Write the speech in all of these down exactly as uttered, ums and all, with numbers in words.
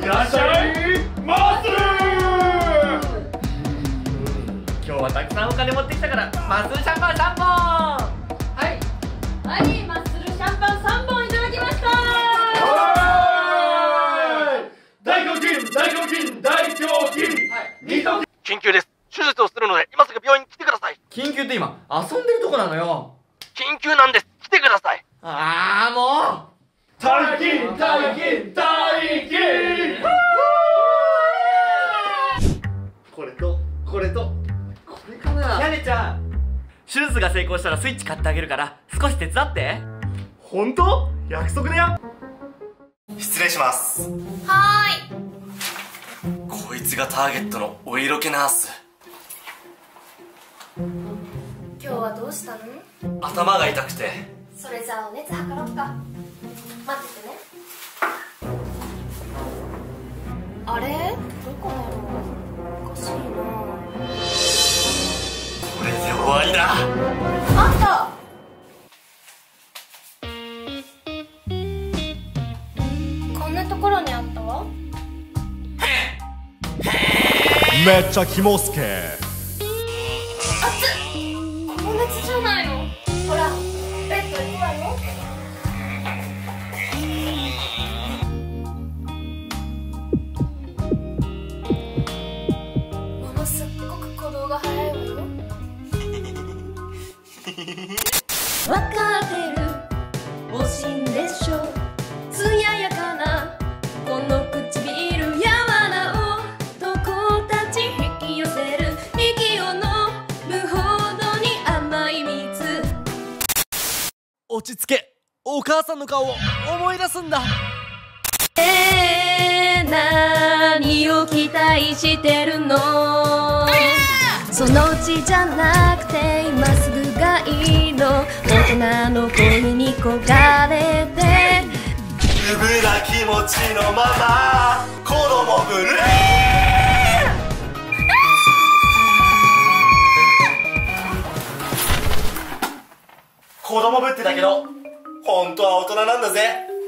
らっしゃいマッスル。 今日はたくさんお金持ってきたからマッスルシャンパンさんぼん。はいはい、マッスルシャンパンさんぼんいただきました。 大胸筋大胸筋大胸筋、二頭筋。 緊急です。手術をするので今すぐ病院に来てください。 緊急って今遊んでるとこなのよ。 緊急なんです。来てください。 ああもう大筋大筋大筋。 これとこれとこれかな。やねちゃん、手術が成功したらスイッチ買ってあげるから少し手伝って。 本当？約束だよ。失礼します。 はーい。 こいつがターゲットのお色気ナース。 今日はどうしたの？ 頭が痛くて。 それじゃあお熱測ろうか。待っててね。あれ？どこだろう？おかしいな。 これで終わりだ。 あった。こんなところにあったわ。 めっちゃキモスケ。 熱っ。この熱じゃないの。ほら、ベッド行くわよ。ものすっごく鼓動が速いわよ。わかってる、おしんでしょ。艶やかなこの唇、柔らをどこたち引き寄せる息を飲むほどに甘い蜜。 落ち着け。お母さんの顔を思い出すんだ。 えー、何を期待してるの？そのうちじゃなくて今すぐがいいの。大人の恋に焦がれてうぶな気持ちのまま子供ぶる。子供ぶってたけど本当は大人なんだぜ。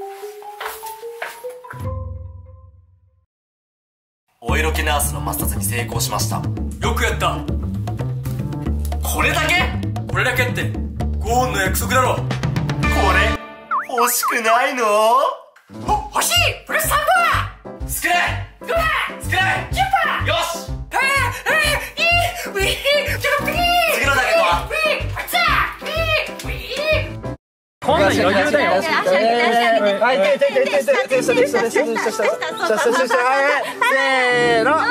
お色気ナースの抹殺に成功しました。よくやった。これだけ？これだけってごほんの約束だろ。これ欲しくないの？ほ欲しい。プラスさんパー。少ないごパー。少ないきゅうパー。よし。えー、えー、いいウィーキロピー。次のターゲットはウィーあっちゃーウィーウィー。 こんなん余裕だよ。 はい、手手手手手手手手手手手手手手手手手手手せーの。はい。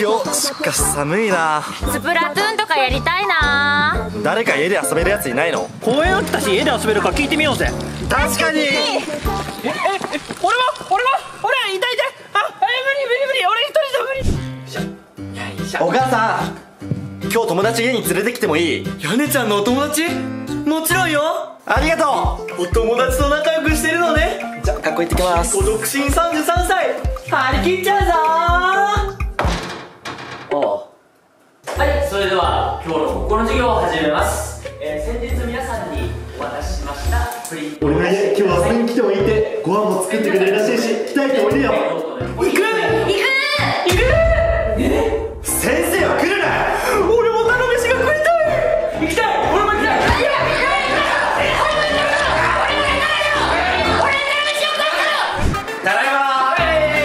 よしかし寒いな。 スプラトゥーンとかやりたいな。 誰か家で遊べるやついないの？ 公園あったし家で遊べるか聞いてみようぜ。 確かに。えええ俺は俺は俺は痛い痛い。あえ無理無理無理。俺一人じゃ無理。 お母さん、今日友達家に連れてきてもいい？ やねちゃんのお友達？もちろんよ。 ありがとお友達と仲良くしてるのね。 う。じゃあ学校行ってきます。 ご独身さんじゅうさんさい張り切っちゃうぞー。おう。はい、それでは今日の国語の授業を始めます。えー、先日皆さんにお渡ししましたプリント。 俺が今日は遊びに来てもいいって、ご飯も作ってくれるらしいし、来たいとおいでよ。 行く行く行く。 先生は来るな。 俺もタノ飯が食いたい。行きたい。俺も行きたい。ただいまー。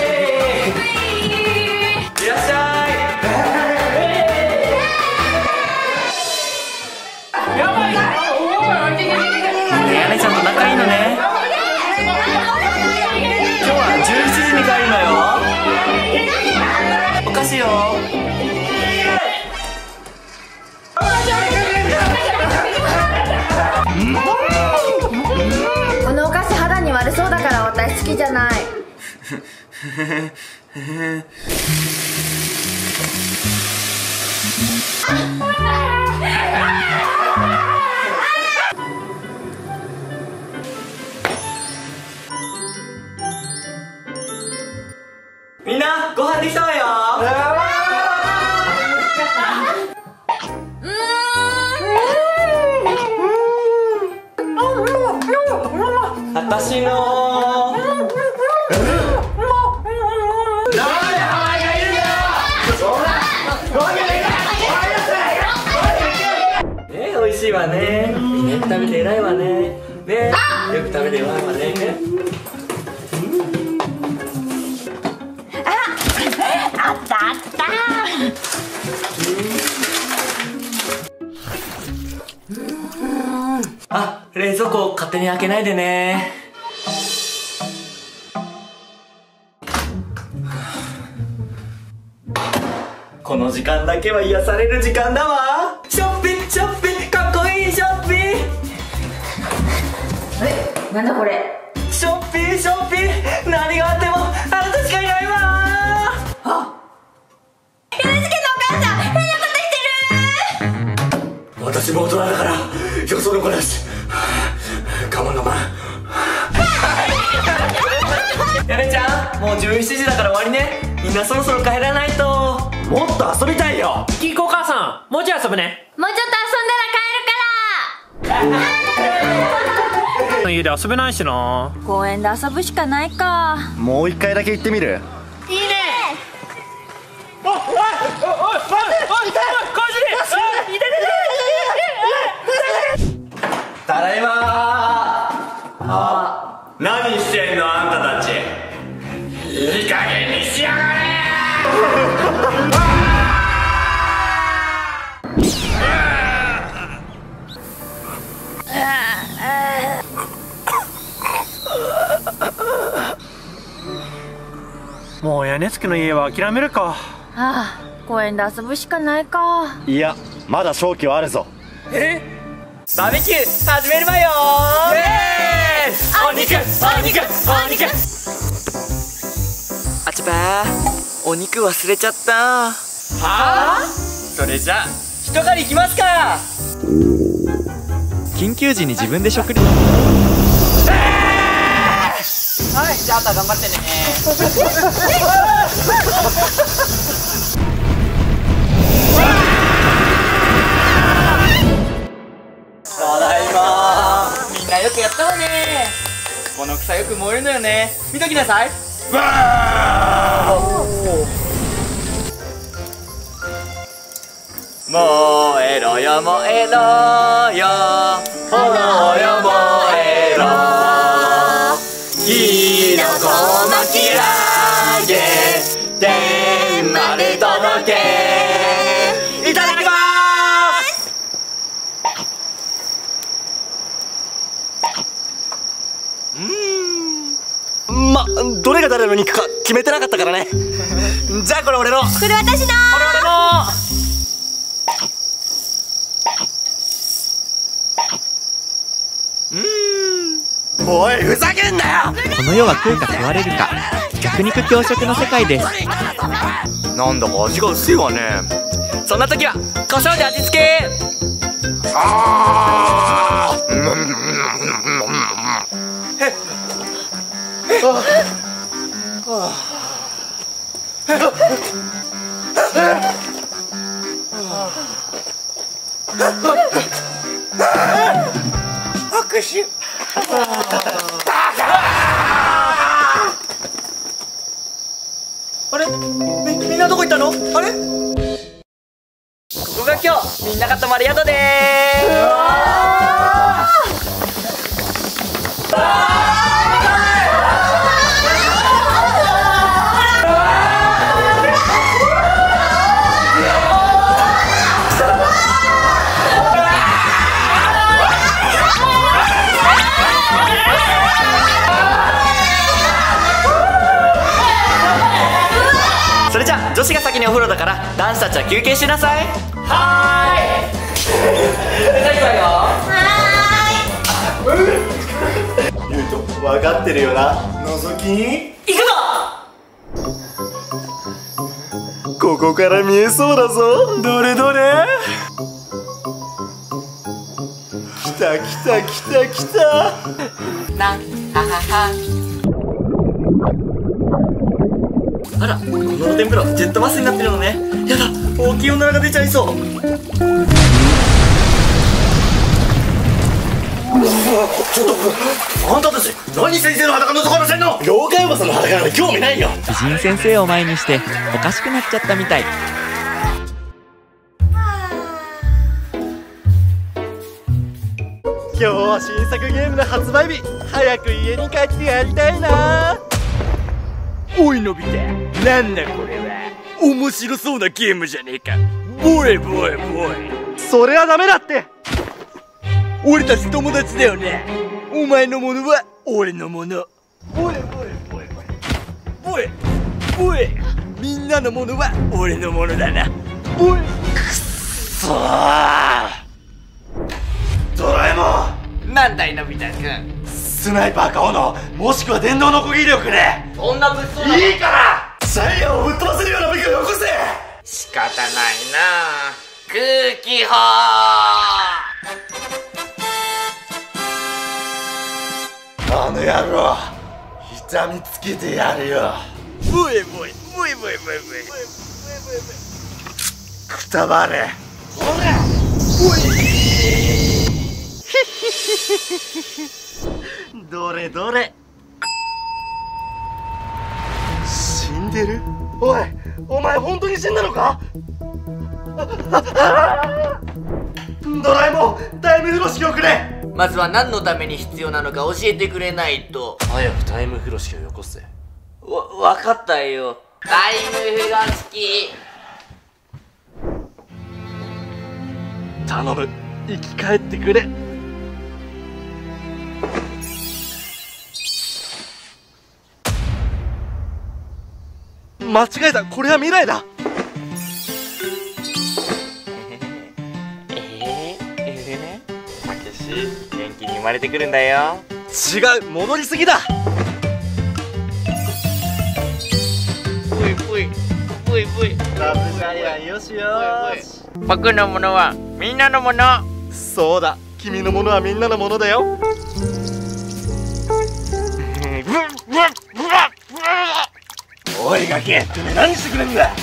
いらっしゃい。やばい。やねちゃんと仲いいのね。今日はじゅうしちじに帰るのよ。お菓子よ。 このお菓子肌に悪そうだから私好きじゃない。 みんなご飯できたわよ。 うーん足のね、美味しいわね。みんなよく食べて偉いわね。ね、よく食べて偉いわね。 あったあった。 あ、冷蔵庫勝手に開けないでね。この時間だけは癒される時間だわ。ショッピンショッピンかっこいいショッピン。 え、なんだこれ。 ショッピンショッピン、何があってもあなたしかいないわ。あ、 ゆうすけのお母さん、変なことしてる。 私も大人だからよその子だし我慢我慢。 やねちゃん、もうじゅうしちじだから終わりね。みんなそろそろ帰らないと。 もっと遊びたいよ。キーコお母さん、もうちょい遊ぶね。 もうちょっと遊んだら帰るから。 家で遊べないしな。 公園で遊ぶしかないか。 もう一回だけ行ってみる。 いいね。おいおいおいおいおいおいおい、感じで。いててて。 ただいまー。あ、何してんのあんたたち。いい加減にしやがれもう屋根付きの家は諦めるか。 ああ、公園で遊ぶしかないか。 いや、まだ勝機はあるぞ。 え、バーベキュー始めるわよー。イエーイ。お肉お肉お肉。あちばー、お肉忘れちゃった。はあ？それじゃあ一狩り行きますか。緊急時に自分で食料。はい、じゃああとは頑張ってね。ただいまー。みんなよくやったわね。この草よく燃えるのよね。見ときなさい。わー。燃えろよ燃えろよ炎よ燃えろ。火の粉巻き上げ天まで届け。いただきまーす。うーん、ま、どれが誰の肉か決めてなかったからね。じゃあこれ俺の、ここれ私の。 れ俺の。うーん、おいふざけんなよ。 この世は食うか食われるか、弱肉強食の世界です。 なんだか味が薄いわね。そんな時は胡椒で味付け。あー、へっ、拍手。あれ、み、みんなどこ行ったの？あれ？ここが今日みんなが泊まる宿でーす。それじゃあ女子が先にお風呂だから男子たちは休憩しなさい。はーい。じゃあ行くわよ。 はゆうと、分かってるよな。覗きに行くぞ。 ここから見えそうだぞ。どれどれ。来た来た来た来た。 な、ははは。あら、この露天風呂ジェットバスになってるのね。やだ、大きいおならが出ちゃいそう。 ちょっとあんたたち何先生の裸のところせんの。妖怪おばさんの裸なんて興味ないよ。 美人先生を前にしておかしくなっちゃったみたい。 今日は新作ゲームの発売日。早く家に帰ってやりたいな。 おいのび太、なんだこれは。面白そうなゲームじゃねえか。ボエボエボエ。 それはダメだって。 俺たち友達だよね。お前のものは俺のもの。ボエボエボエボエボエ。みんなのものは俺のものだな。ボエ。くっそー。 ドラえもん、なんだいのび太くん。 スナイパーか斧、もしくは電動のこぎりをくれ。 そんな物騒な。 いいからシャイアをぶっ飛ばせるような武器をよこせ。 仕方ないな。空気砲。 あの野郎、痛みつけてやるよ。 ボエボエボエボエボエボエくたばれ。 ほらどれどれ。死んでる。おい、お前本当に死んだのか。ドラえもん、タイム風呂敷をくれ。 まずは何のために必要なのか教えてくれないと。 早くタイム風呂敷をよこせ。 わ、分かったよ。タイム風呂敷。 頼む、生き返ってくれ。間違えた、これは未来だ。 えー、えー、たけし、元気に生まれてくるんだよ。 違う、戻りすぎだ。 ブイブイブイブイ。 ラブジャイアン、よしよし。 僕のものはみんなのもの。 そうだ、君のものはみんなのものだよ。おいガキ、てめえ何してくれんだ。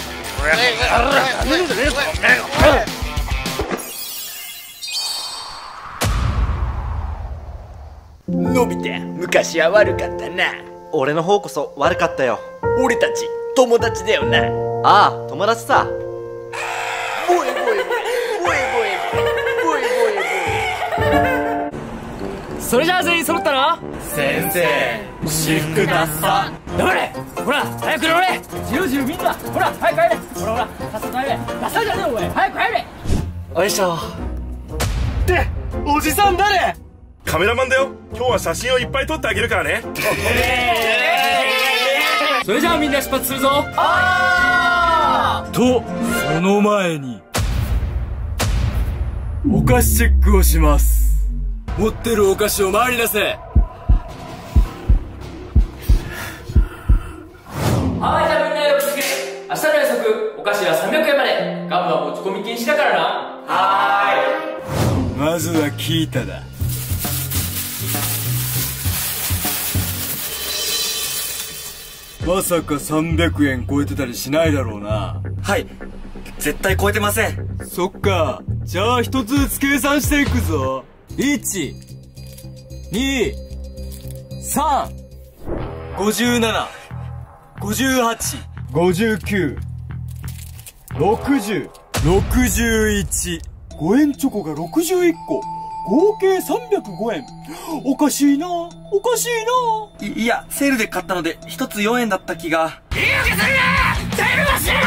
のび太、昔は悪かったな。 俺の方こそ悪かったよ。 俺たち友達だよな。 ああ、友達さ。 ボエボエボエボエボエボエボエボエ。 それじゃあ全員揃ったな。 先生、私服だっさ。 黙れ。ほら早く乗れ。じろじろみんなほら早く帰れ。ほらほらさっさと帰れ。ダサいじゃねえお前。早く帰れ。 よいしょ。っておじさん誰。 カメラマンだよ。今日は写真をいっぱい撮ってあげるからね。 それじゃあみんな出発するぞ。 あーと、その前にお菓子チェックをします。持ってるお菓子を前に出せ。 はい、じゃあみんなよく聞け。明日の約束、お菓子はさんびゃくえんまで。ガムは持ち込み禁止だからな。はーい。 まずはキータだ。まさかさんびゃくえん超えてたりしないだろうな。 はい、絶対超えてません。 そっか。じゃあ一つずつ計算していくぞ。いち、に、さん、ごじゅうなな、ごじゅうはち、ごじゅうきゅう、ろくじゅう、ろくじゅういち。ごえんチョコがろくじゅういっこ。合計さんびゃくごえん。おかしいな、おかしいな。 い、いや、セールで買ったのでひとつよんえんだった気が。 言い訳するな。タイムマシン。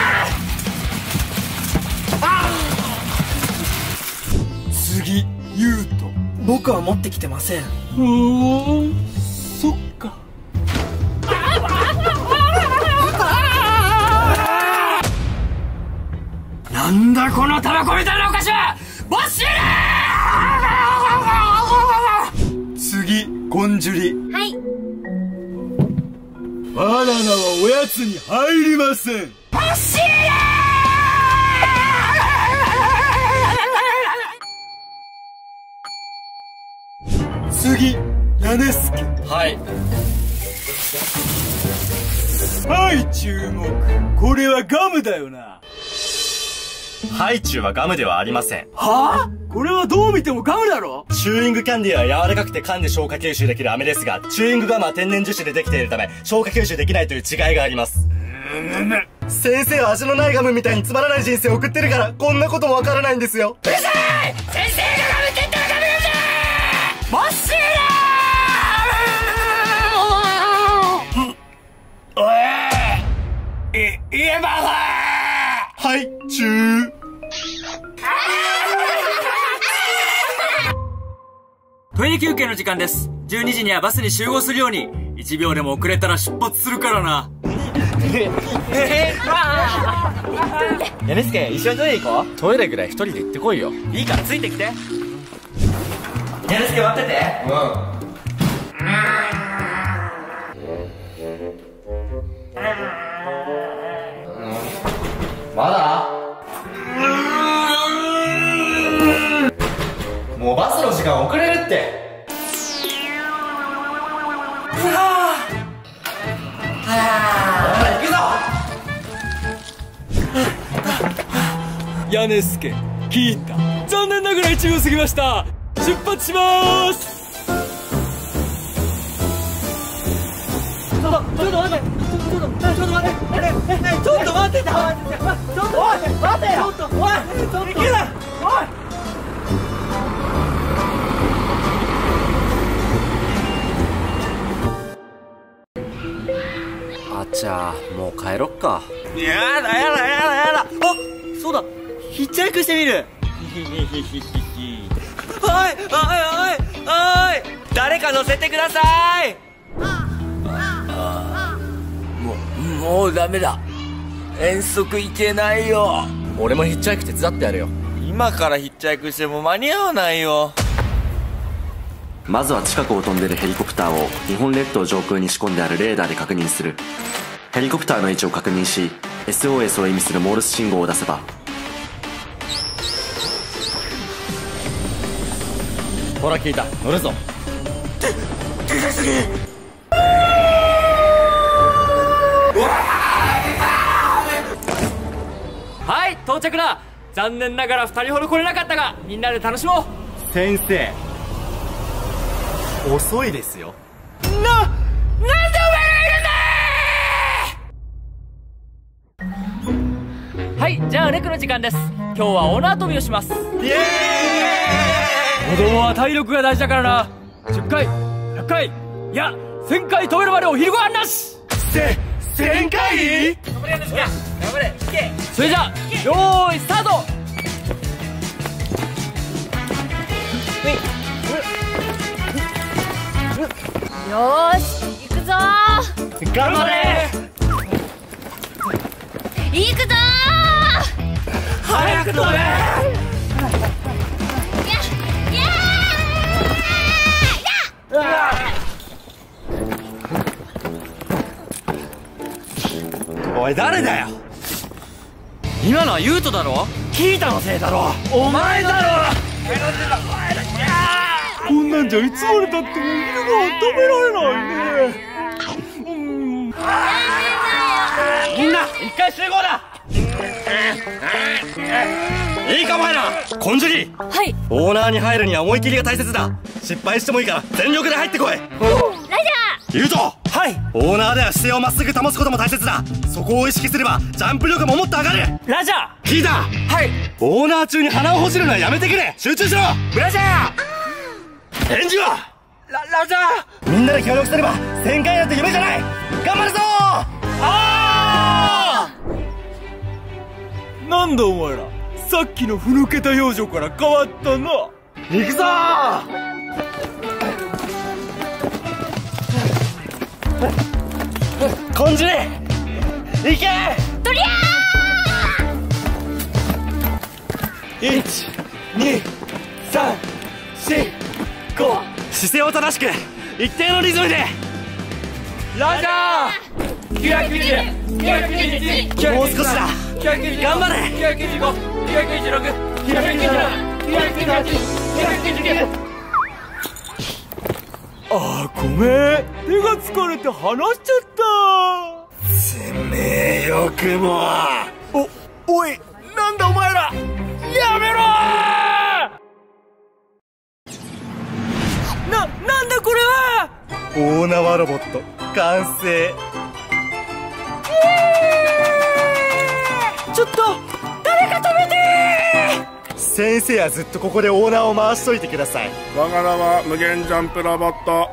次、ユウト。 僕は持ってきてません。 ふーん、そっか。 なんだこのタバコみたいなお菓子は。ボッシー次、ゴンジュリ。 はい。 バナナはおやつに入りません。 ボッシー次、ヤネスケ。 はい。 はい、注目。これはガムだよな。 ハイチュウはガムではありません。 はぁ？これはどう見てもガムだろ。 チューイングキャンディーは柔らかくて噛んで消化吸収できる飴ですが、チューイングガムは天然樹脂でできているため消化吸収できないという違いがあります。先生は味のないガムみたいにつまらない人生を送ってるからこんなこともわからないんですよ。 うるさい！先生がガムって言ったらダメなんだ！もっしーだー！おい！い、言えばはい、チュー。 トイレ休憩の時間です。じゅうにじにはバスに集合するように。いちびょうでも遅れたら出発するからな。 やねすけ、一緒にトイレ行こう。トイレぐらい一人で行ってこいよ。いいからついてきて。やねすけ待ってて。うん。まだ？もうバスの時間遅れるって。 やねすけ、聞いた。残念ながらいちびょう過ぎました。出発しまーす。ちょっと、ちょっと待って、ちょっと、ちょっと待って、ちょっと待って、ちょっと待って、ちょっと、おい、待てよ、ちょっと、おい、ちょっと、いけない、おい。 あっちゃー、もう帰ろっか。 やだやだやだやだ。あ、そうだ、ヒッチハイクしてみる。おいおいおいおい、誰か乗せてください。もうもうダメだ、遠足行けないよ。 俺もヒッチハイク手伝ってやるよ。 今からヒッチハイクしても間に合わないよ。 まずは近くを飛んでるヘリコプターを日本列島上空に仕込んであるレーダーで確認する。ヘリコプターの位置を確認し エスオーエス を意味するモールス信号を出せば。 ほら聞いた、乗るぞ。 はい、到着だ。残念ながらふたりほど来れなかったがみんなで楽しもう。 先生、遅いですよ。 な、なんでお前がいるんだ！はい、じゃあレクの時間です。今日は大縄跳びをします。イエーイ！子供は体力が大事だからな。じゅっかい、ひゃっかい、いやせんかい跳べるまでお昼ご飯なし。 せ、せんかい？ 頑張れ、頑張れ、いけ。それじゃあよーいスタート。 よーし、行くぞー。 頑張れ。 行くぞー。 早く飛べ。 おい誰だよ。 今のはユウトだろ。 キータのせいだろ。お前だろ。 こんなんじゃいつまでたっても昼ご飯食べられないね。 みんな一回集合だ。いいかお前ら、コンジュリ。 はい。 オーナーに入るには思い切りが大切だ。失敗してもいいから全力で入ってこい。ラジャー。ユウト。はい。オーナーでは姿勢をまっすぐ保つことも大切だ。そこを意識すればジャンプ力ももっと上がる。 ラジャー。 聞いた。はい。オーナー中に鼻をほじるのはやめてくれ。集中しろ。 ラジャー。 返事はラ、ラジャー。みんなで協力すればせんかいなんて夢じゃない。頑張るぞー。 あー。なんだお前ら、さっきのふぬけた表情から変わったな。 行くぞー。コンジュリ行け。 とりゃー。いち、に、さん、し、ご。姿勢を正しく一定のリズムで。 ラジャー。きゅうひゃくきゅうじゅう、きゅうひゃくきゅうじゅういち、 もう少しだ。 きゅうひゃくきゅうじゅうご、 頑張れ。 きゅうひゃくきゅうじゅうご、きゅうひゃくきゅうじゅうろく、きゅうひゃくきゅうじゅうなな、きゅうひゃくきゅうじゅうはち、きゅうひゃくきゅうじゅうきゅう。 あーごめん、手が疲れて離しちゃった。 てめえよくも。 お、おい、なんだお前ら。 やめろー。な、なんだこれは。 大縄ロボット完成。 ちょっと誰か止めてー。 先生はずっとここでオーナーを回しといてください。 我が名は無限ジャンプロボット。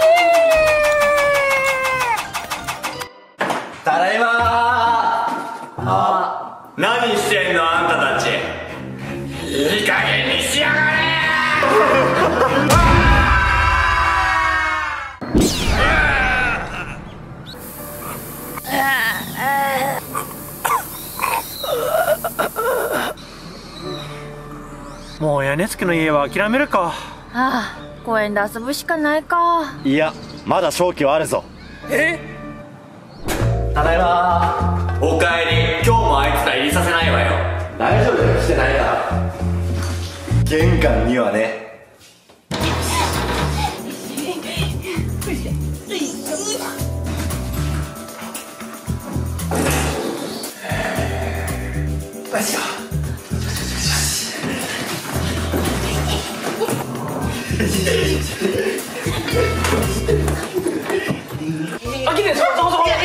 ただいまー。あ、何してんのあんたたち。いい加減にしやがれもう屋根付きの家は諦めるか。 ああ、公園で遊ぶしかないか。 いや、まだ勝機はあるぞ。 え、 ただいまー。おかえり。今日もあいつら入りさせないわよ。大丈夫だよ、来てないから。 玄関にはね。 あ、来て、そこそこそこ。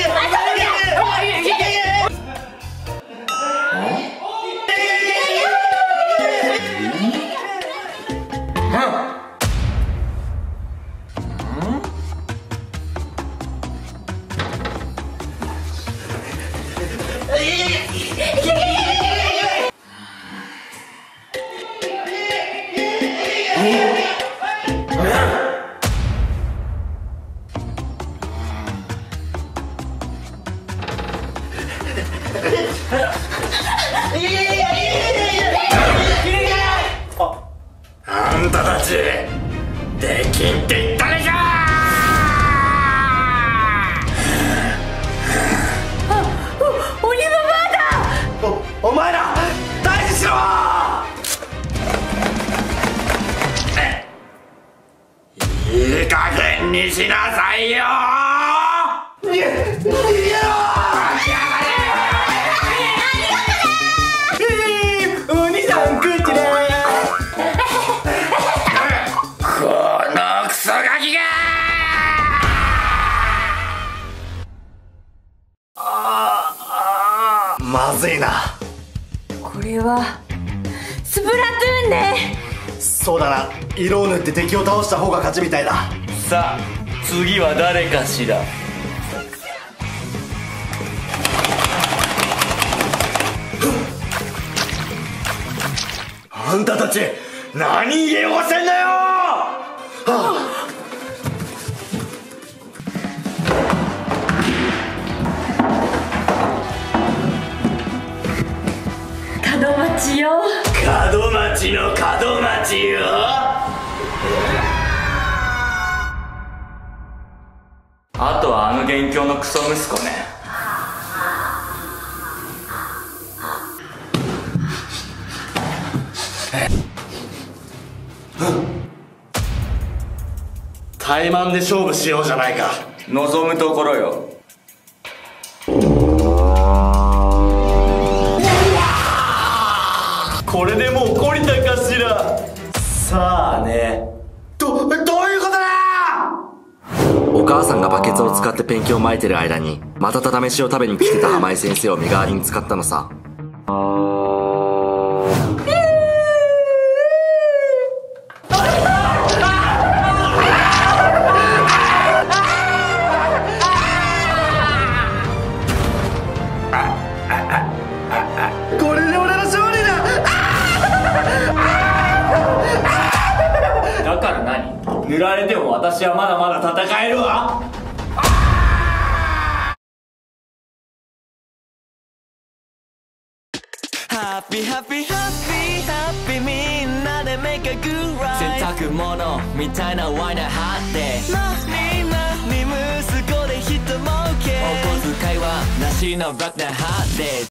あんたたちできんって言ったでしょ。 あ、お、鬼ババアだ。 お、お前ら退治しろ。 いい加減にしなさいよー。逃げろー。 お兄さん、クッチね。 このクソガキがー。まずいな。 これはスプラトゥーンね。 そうだな、色を塗って敵を倒した方が勝ちみたいだ。 さあ、次は誰かしら。あんたたち何家汚せんだよ。はあ、 門町よ。 門町の門町よ。あとはあの元凶のクソ息子ね。 怠慢で勝負しようじゃないか。 望むところよ。これでもう懲りたかしら。さあね。ど、どういうことだ。 お母さんがバケツを使ってペンキを撒いてる間に、またた飯を食べに来てた浜井先生を身代わりに使ったのさ。 これで俺の勝利だ。 だから何？塗られても私はまだまだ戦えるわ。 ハッピーハッピーハッピーハッピーみんなでメイクグライ洗濯物みたいなワイナー張って何何息子で人儲けお小遣いはなしのブラックなハーデー